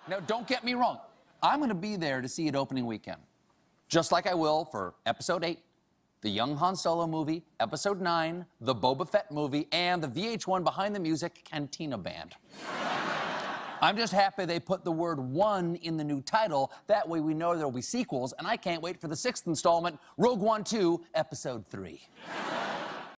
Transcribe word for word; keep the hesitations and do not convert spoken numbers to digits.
Now, don't get me wrong. I'm going to be there to see it opening weekend. Just like I will for Episode eight, the Young Han Solo movie, Episode nine, the Boba Fett movie, and the V H one Behind the Music Cantina Band. I'm just happy they put the word one in the new title. That way we know there'll be sequels, and I can't wait for the sixth installment, Rogue One two, Episode three.